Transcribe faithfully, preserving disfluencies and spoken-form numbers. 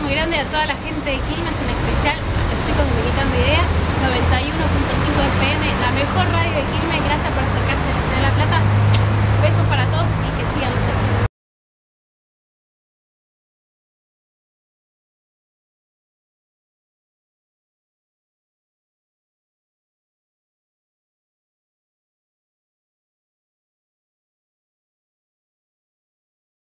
muy grande a toda la gente de Quilmes, en especial a los chicos de Militando Ideas, noventa y uno punto